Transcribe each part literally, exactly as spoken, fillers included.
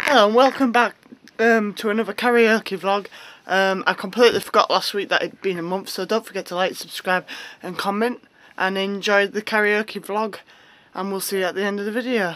Hello and welcome back um, to another karaoke vlog. Um, I completely forgot last week that it'd been a month, so don't forget to like, subscribe and comment and enjoy the karaoke vlog, and we'll see you at the end of the video.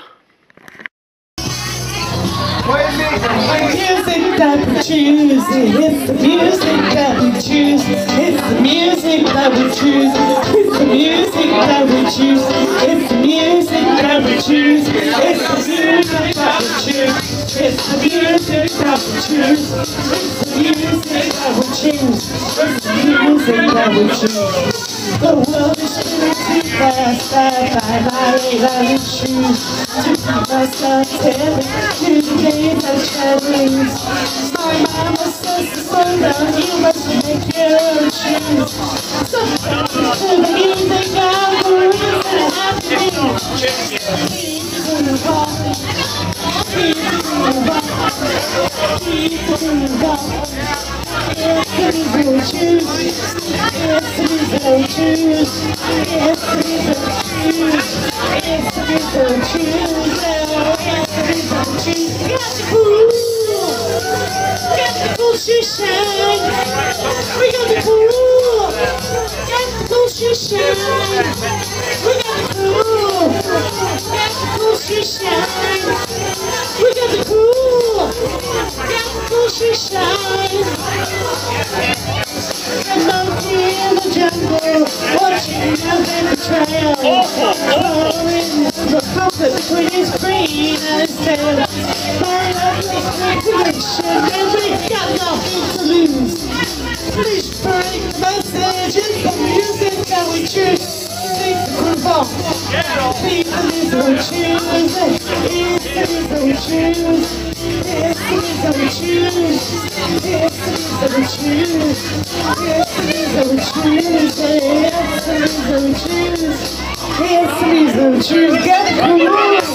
Music that we choose, it's the music that we choose, it's the music that we choose, it's the music that we choose, it's the music that we choose, it's the music that we choose, it's the music that we choose, it's the music that we choose, it's the music that we choose. The world is spinning too fast, I buy my way I choose to keep myself telling to the days I try to lose. My mama says to slow down, you must make your own shoes. So to the music I'm moving and happening. Keep to the rock, keep to the rock, keep to the rock. It's the music we choose, it's the music we choose, it's the music we choose, it's the music we choose, it's the music we choose. Got the cool, got the cool shoe shine, we got the cool, got the cool shoe shine, we got the cool, got the cool shoe shine, we got the cool, got the cool shoe shine. And monkey in the jungle, watching nothing to trail. Following the prophet between his brain and his tail. My lovely speculation, and we got nothing to lose. Please break the message, it's the music that we choose. Take the groove off, be the music we choose. It's the music we choose. It's the music we choose. It's the music we choose. It's the music we choose. It's the music we choose. It's the music we choose. Get the groove.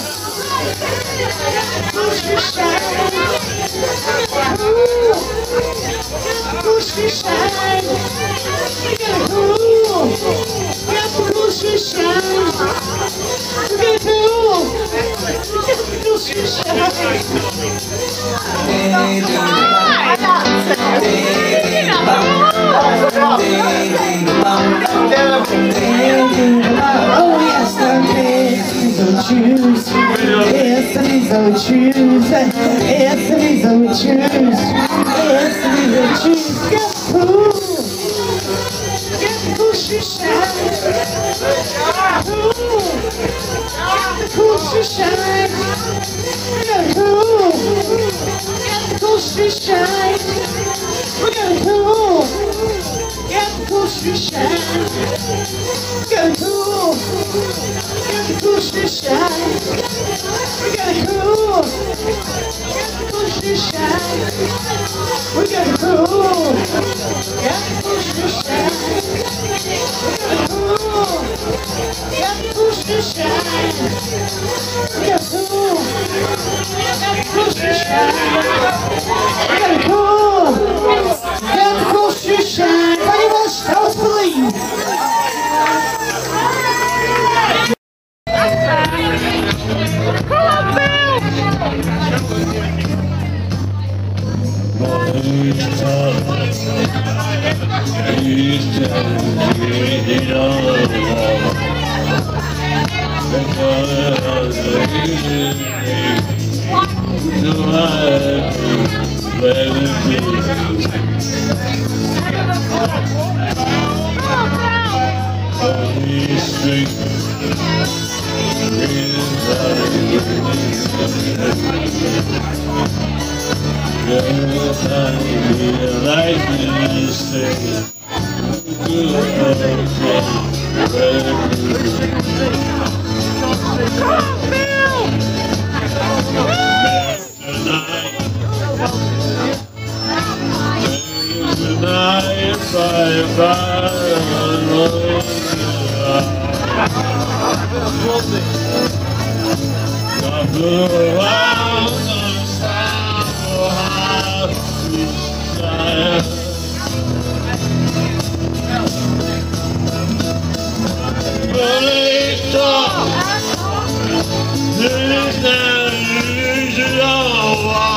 Push your shine. Push your shine. Get the groove. Get the push your shine. Get the groove. Get the push your shine. Oh yes, the music we choose. Yes, the music we choose. Yes, the music we choose. Yes, the music we choose. Get cool. Get the push your shine. Cool. Get the push your shine. Get cool. Get the push your shine. We're gonna cool. Get the push your shine. Get cool. Get the push your shine. We're gonna cool. Get the push your shine. We're gonna cool. Get the push your shine. We're gonna cool. Get the push your shine. We're gonna cool. Get the push your shine. We're gonna cool. Get the push your shine. Very much, tell us believe. There is no illusion of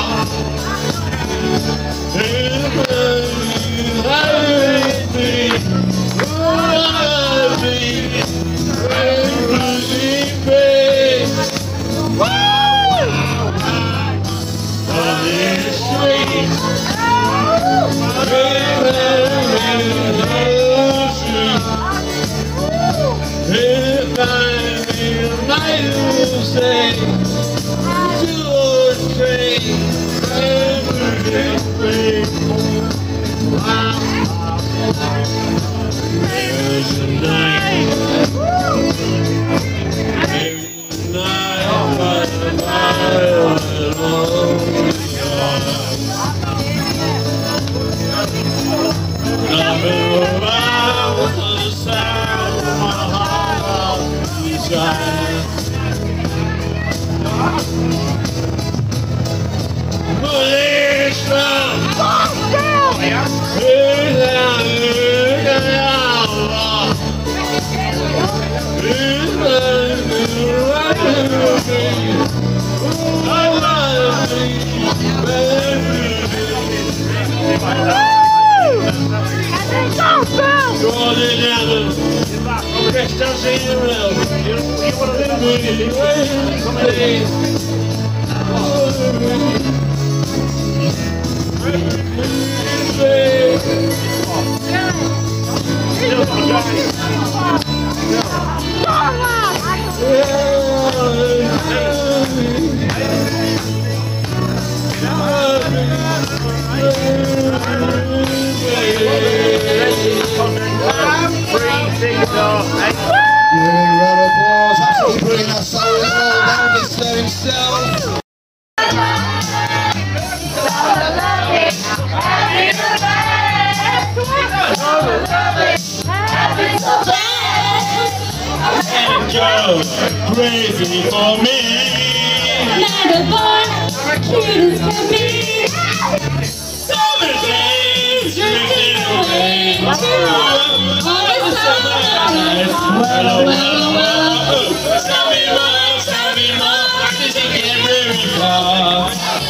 Crazy for me. Never born, cute as can be. Summer days drifting away. All the summer nights. Well, well, well. Tell me more, tell me more. Did you get very far?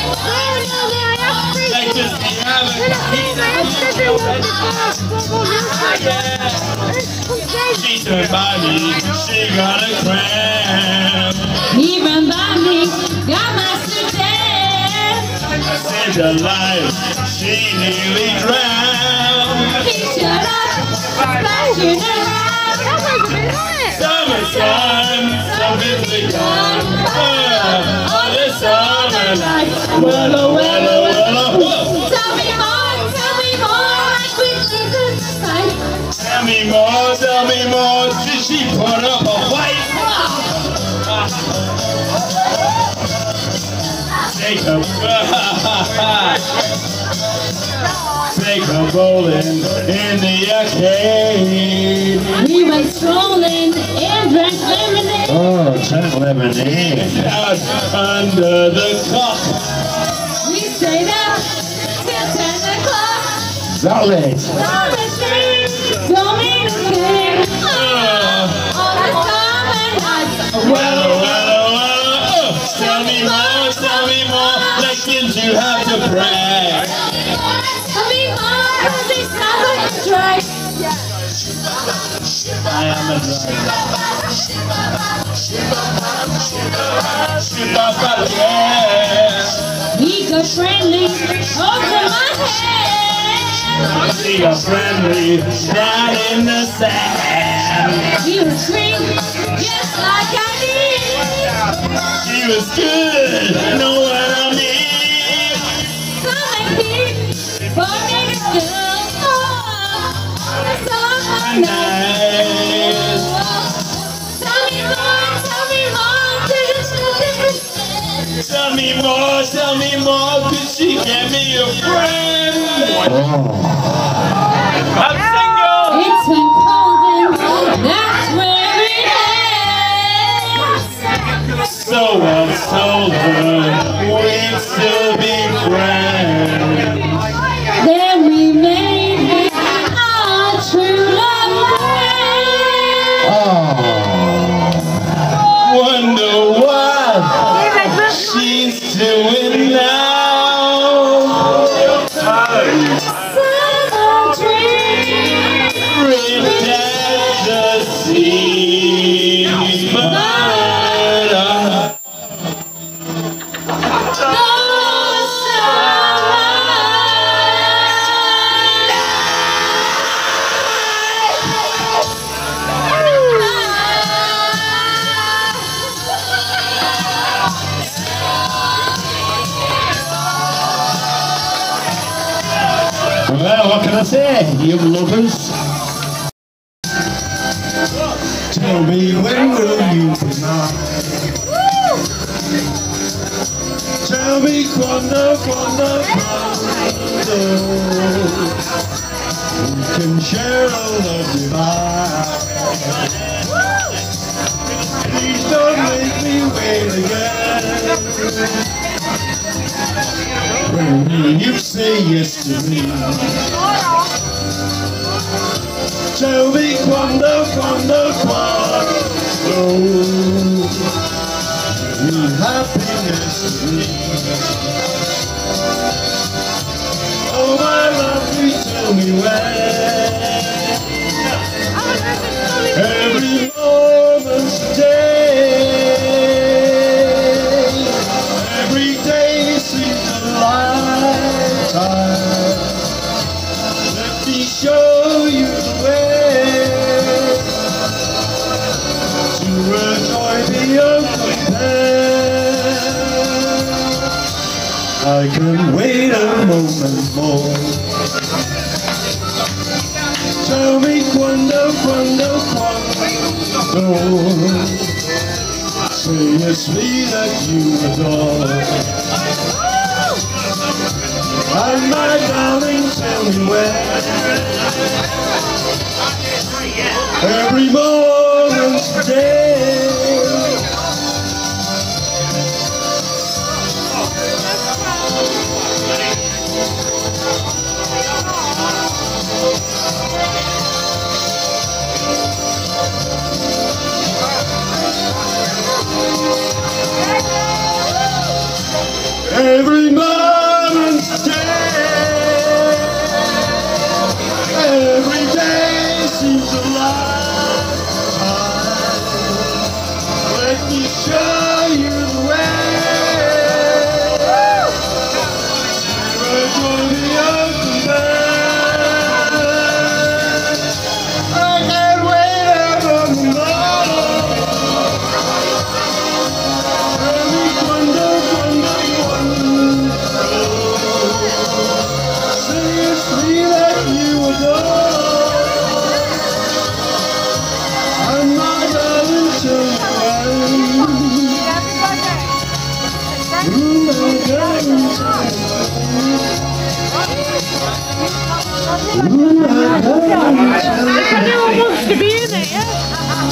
Like to see how she turned by me, she got a cramp. He ran by me, got my suitcase. Saved her life, she nearly drowned. He shut up, splashing around. Summertime, something's begun. All the summer nights. Well, oh, well, oh, well, oh. Tell me more, tell me more, I quickly could sight. Tell me more, tell me more. Did she put up a fight? Take a take a bowling in the arcade. We went strolling and drank lemonade. Oh, drank lemonade out under the clock. We stayed out till ten o'clock. That late. Summer things don't mean a thing. All the summer nights. Well, well, well, oh, tell me more, tell me more. Like did you have to brag? Tell me more, cause they sound like a drag. I am a driver. He got friendly over my head. See a friendly down in the sand. He was green, just like I did. She was good, know what I mean. Summer heat, for next girl. Oh, the summer night. Tell me more, tell me more, there's nothing to say. Tell me more, tell me more, could she get me a friend? I'm single! It's been cold and that's where it ends. So I told her we'd still be friends. Then we made our true love Oh. Wonder what she's doing now. summer dream. Ripped at the seams, but uh, well, what can I say, you lovers? Tell me when will you be mine? Tell me quando, quando, quando we can share a love divine. Please don't make me wait again. Bring me you say yes to me? Tell me quando, quando, quando will happiness to me? Oh my love, you tell me when. Every moment's a day, every day seems a lifetime. Let me show you the way to a joy beyond compare. I can wait a moment more. Tell me quando, quando, quando say it's me that you adore. And my darling, tell me where. Every moment's a day. Every moment's a day, every day seems a lifetime. Let me show you the way, we're going beyond compare. I can't wait ever more. Every quando, quando, quando say it's me that you adore. And my darling, tell me when. Ooh, my darling, tell me. Ooh, my darling, tell me. Everyone wants to be in it, yeah?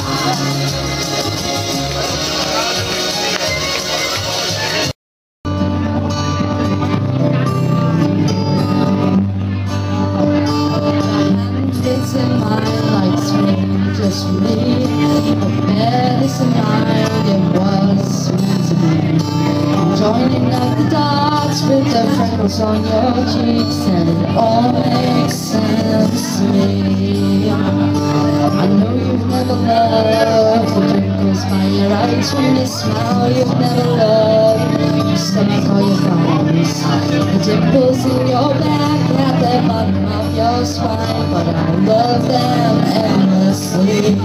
In mine like spring just for me. A medicine night it was sweet to me. Joining up the dots with the freckles on your cheeks, and it all makes sense to me. I know you've never loved the twinkles by your eyes when you smile. You've never loved your stomach or your thighs, the dimples in your back at the bottom of your spine, but I love them endlessly.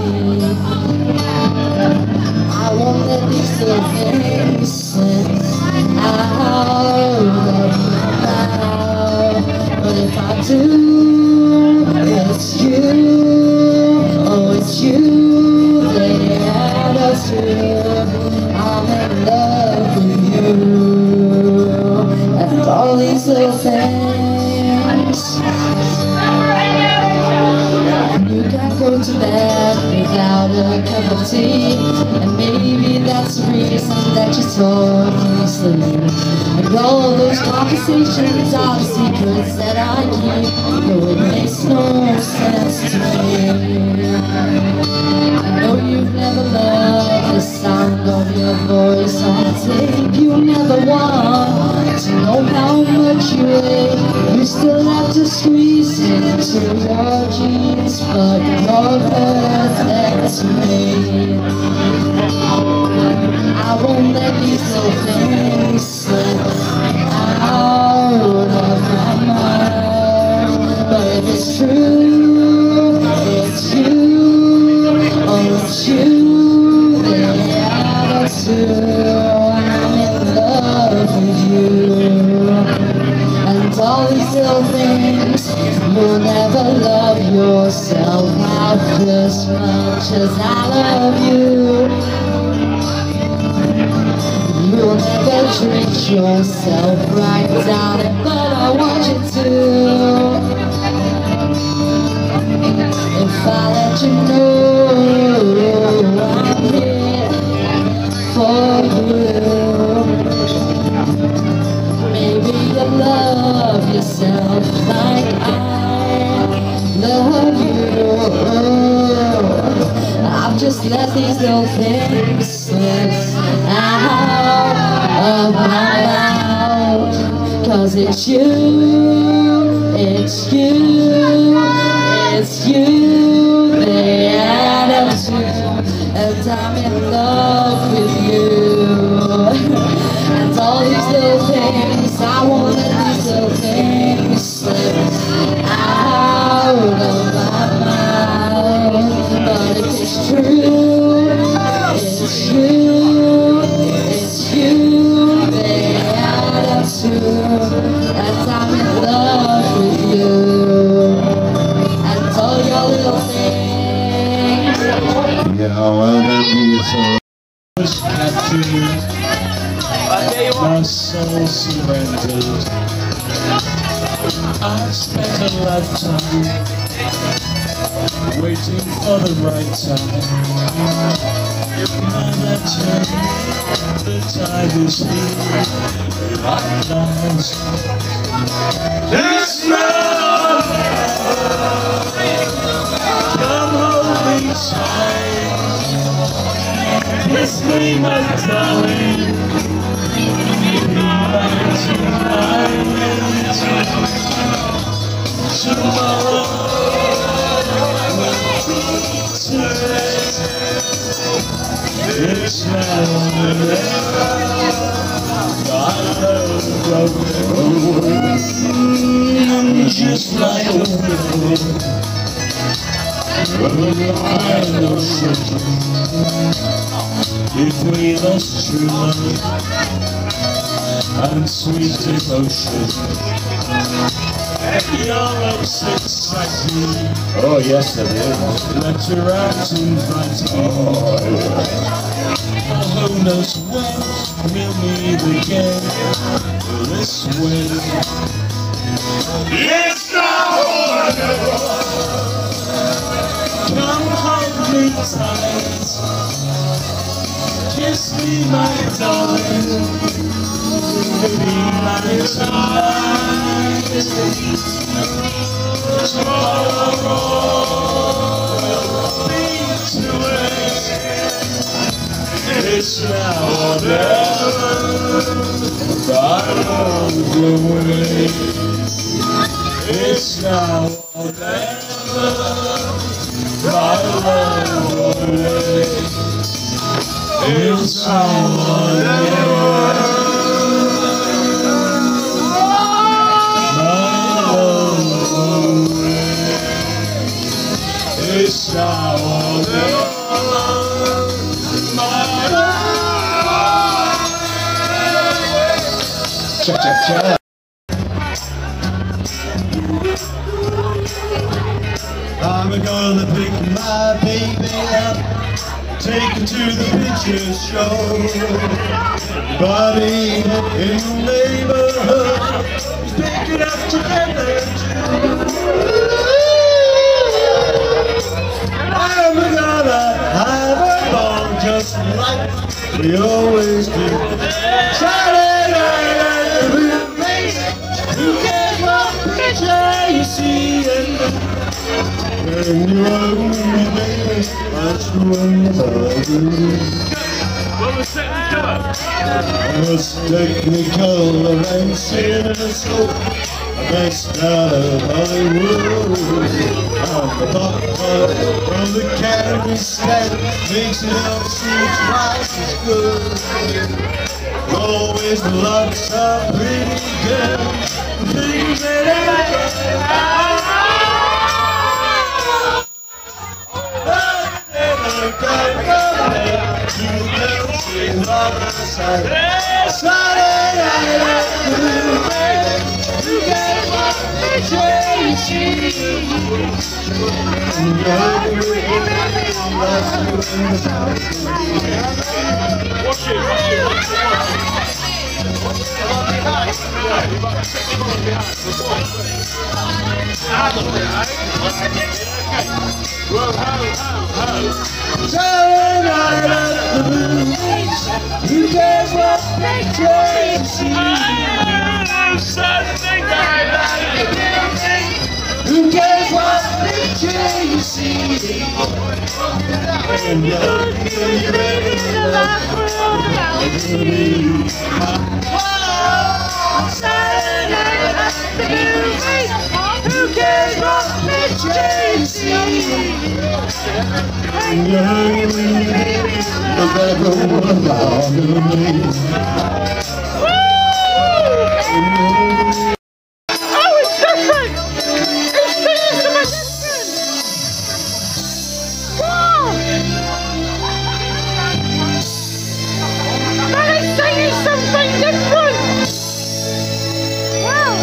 I won't let these little things slip out of my mouth, but if I do, it's you, oh it's you, they add us to. I'm in love with you, and all these little things. You can't go to bed without a cup of tea, and maybe that's the reason that you so easily. And all those conversations are the secrets that I keep, though it makes no sense to me. I know you've never loved the sound of your voice on tape. You never want to know how much you weigh. You still have to squeeze into your jeans, but you're perfect to me. I won't let these little things slip out of my mind, but if it's true, it's you, oh it's you, then I too. I'm in love with you, and all these little things. You'll never love yourself half as much as I love you. You'll never treat yourself right, darling, but I want you to. If I let you know I'm here for you, maybe your love yourself like I love you. I've just let these little things slip out of my mouth. Cause it's you, it's you, it's you they add up to. And I'm in love with you. And all these little things, I won't let these little things slip out of my mouth. But if it's true, it's you, it's you they add up to. And I'm in love with you. And all your little things. Yeah, well, that means so. Was captured, my soul surrendered. I spent a lifetime waiting for the right time. And I turn, the tide is here at last. This love, come hold me tight. Kiss me, my darling, tonight, tonight. Tomorrow will be tonight. It's now or never. I love you, just like a wind. If we lost true love and sweet devotion, your love's exciting. Oh yes, it is. Let her out invite me. Oh, who knows when we'll meet again this way. It's now or never. Come hold me tight, kiss me, my darling, be my tonight. Tomorrow will be too late. It's now or never. I won't go away. It's now or never. I won't away. It's now or never. I won't away. It's now or never. Check, check, check. I'm gonna pick my baby up, take her to the picture show. Everybody in the neighborhood is picking up together too. I'm gonna have a ball just like we always do. Saturday night at the movies, you get my picture, you see it. When you're with me, baby, that's the one you love. Let's technical and cinescope, based out of Hollywood. On the popcorn from the candy stand makes it up seem twice as good. Always lots of pretty girls, things that Saturday night at the movies, you get my picture, you see. Watch it, watch it, watch Saturday night at the movies, you get my picture, you see. Saturday night. And you're living the life we're all about. Saturday night at the movies. Who cares what they change? And you're living the life we're all about. Oh, it's different! It's singing something different! Wow! That is singing something different! Wow!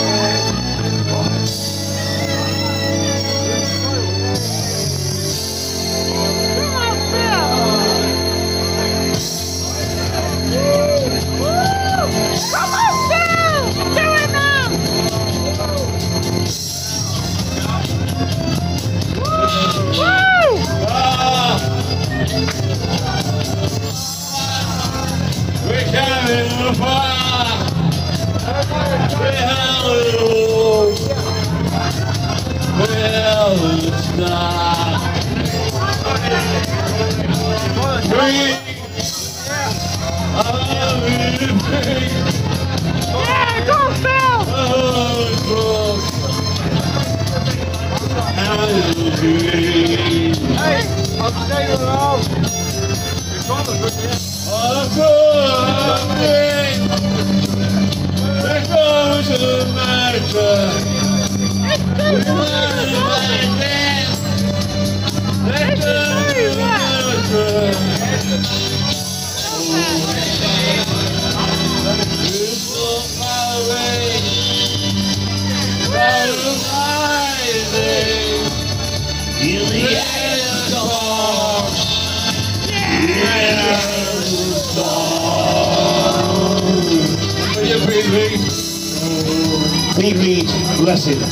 Come on, Phil! Woo! Come on, Phil! Do it now! Woo! We're carrying the fire. We're howling low. We're howling star. Free. I'm free. Yeah, go, Phil! Oh, free. Hey, I'll stay around. I'm free. We're going to America. It's too We're good! going to We're going to America. Pete Reed, bless him.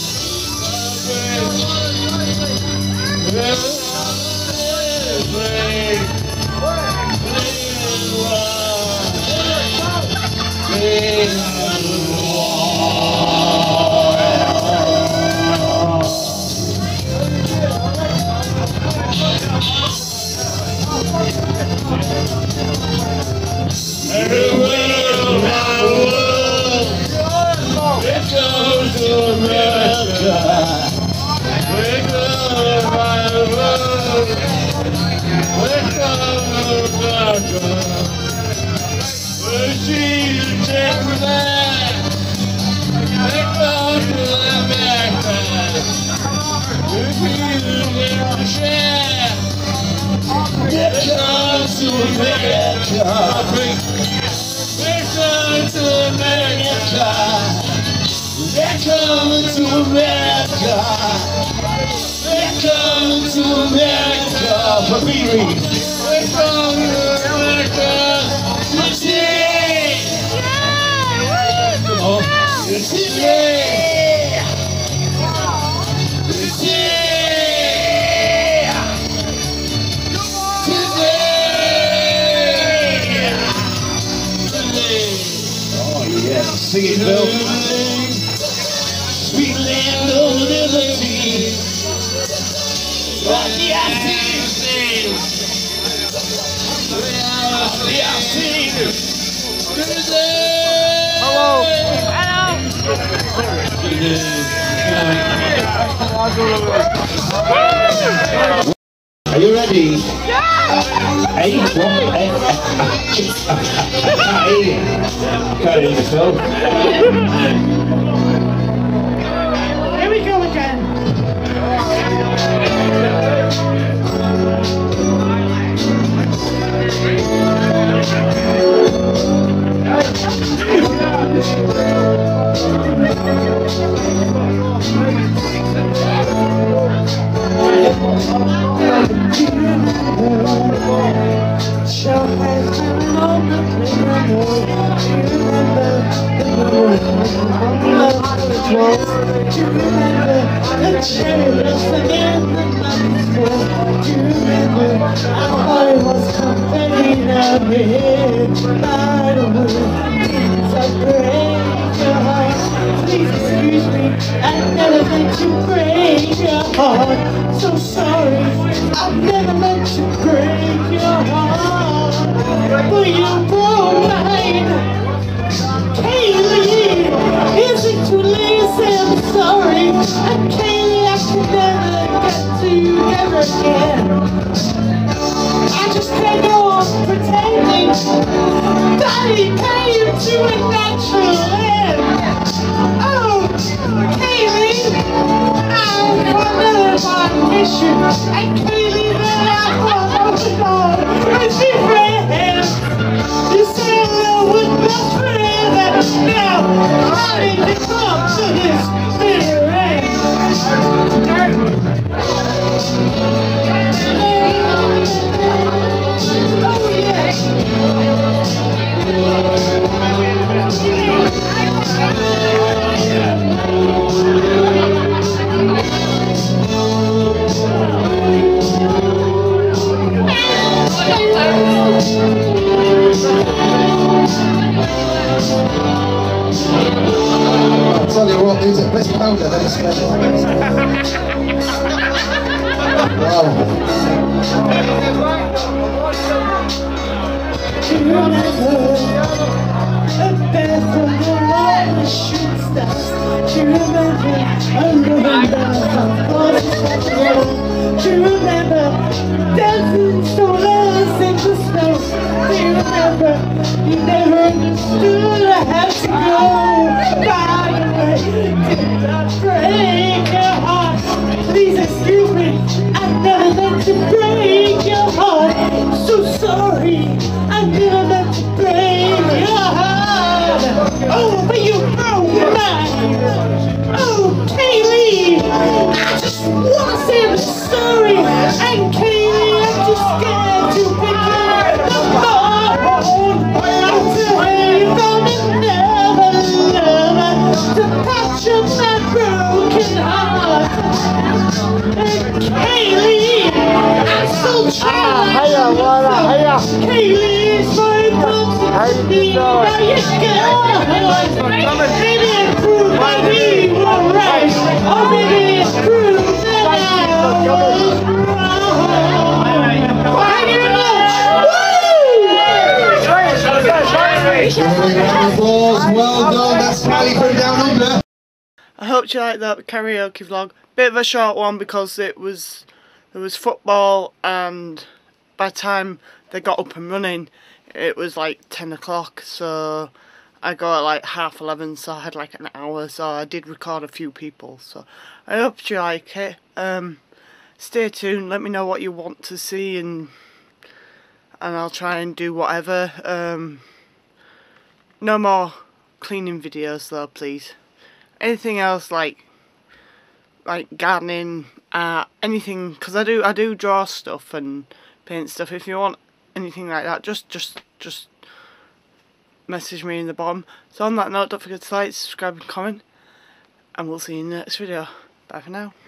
Sing it, Bill. Sweet land of liberty. What do I sing? What do I sing? Hello! Hello! Are you ready? Yeah! Hey, what? Hey, I can't hear you. Can't hear yourself. Here we go again! Show has been long remember. Do you remember the moon on love was? Do you remember the cherries and the money's full? Do you remember how I was complaining of it? By the way, things are break your heart. Please excuse me, I never meant to break your heart. So sorry. I've never meant to break your heart, but you broke mine. Kaylee, is it too late to say I'm sorry? And Kaylee, I can never get together again. I just can't go on pretending that it came to a natural end. Oh, Kaylee, I'm another vacation, and Kaylee, then I want on with your friends. You say love would last forever. Now, how did you come to this bitter end? Oh yeah. I'll tell you what, these are best powder than special. Wow. Do you remember a bed from the light shooting stars? Do you remember a loving love? Do you remember dancing so lost in the snow? Do you remember you never understood I had to go? By the way, did I break your heart? Please excuse me, I never meant to break your heart. So sorry, I never meant to break your heart. Oh, but you broke mine. Oh, Kaylee, I just wanna say I'm sorry. And Kaylee, I'm too scared to pick up the phone. I'm too heavy from another lover to patch up my broken heart. And Kaylee, I'm still trying. Hiya, Lana, hiya. Kaylee's my problem. How you doing? Now you go. Maybe it proved that we were right. Or maybe it proved that I was wrong. Thank you very much. Applause, well done, that's Smiley from Down Under. I hope you liked that karaoke vlog. Bit of a short one because it was there was football, and by the time they got up and running it was like ten o'clock, so I got at like half eleven, so I had like an hour, so I did record a few people. So I hope you like it. Um, stay tuned, let me know what you want to see, and and I'll try and do whatever. Um, no more cleaning videos though, please. Anything else like like gardening, uh, anything, because I do I do draw stuff and paint stuff. If you want anything like that, just just just message me in the bottom. So on that note, don't forget to like, subscribe and comment, and we'll see you in the next video. Bye for now.